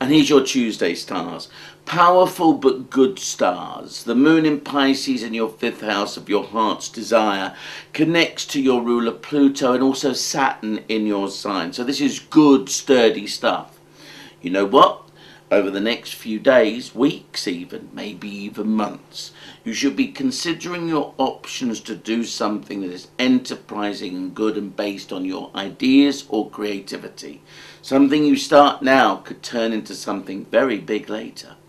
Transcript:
And here's your Tuesday stars. Powerful but good stars. The moon in Pisces in your 5th house of your heart's desire connects to your ruler Pluto and also Saturn in your sign. So this is good, sturdy stuff. You know what? Over the next few days, weeks even, maybe even months, you should be considering your options to do something that is enterprising and good and based on your ideas or creativity. Something you start now could turn into something very big later.